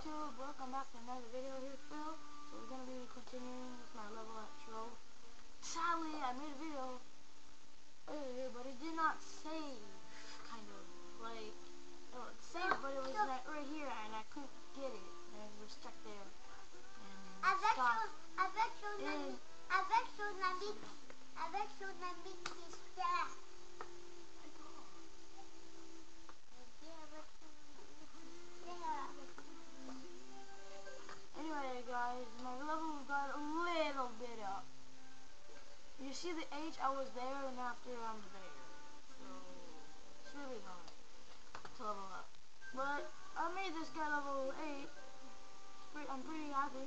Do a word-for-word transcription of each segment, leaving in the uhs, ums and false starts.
YouTube, welcome back to another video here, Phil. So we're gonna be continuing with my level at Troll. Sadly, I made a video earlier, but it did not save. Kind of like oh, it saved, but it was like right here, and I couldn't get it, and we're stuck there. And Avec stopped. son, avec son ami, avec son ami, avec son ami Christian. Anyway, guys, my level got a little bit up. You see the H, I was there, and after I'm there. So it's really hard to level up. But I made this guy level eight. I'm pretty happy.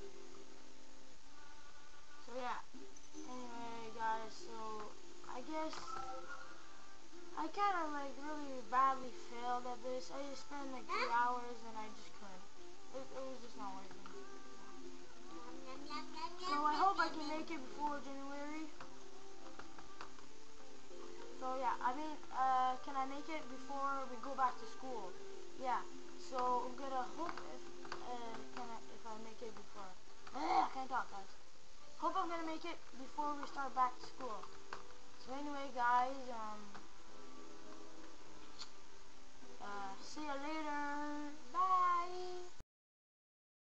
So yeah. Anyway, guys, so I guess I kind of like really badly failed at this. I just spent like three hours and I just couldn't. It, it was just not working. So I hope I can make it before January. So yeah, I mean, uh, can I make it before we go back to school? Yeah. So I'm gonna hope if uh, can I if I make it before. Uh, I can't talk, guys. Hope I'm gonna make it before we start back to school. So anyway, guys, um, uh, see you later.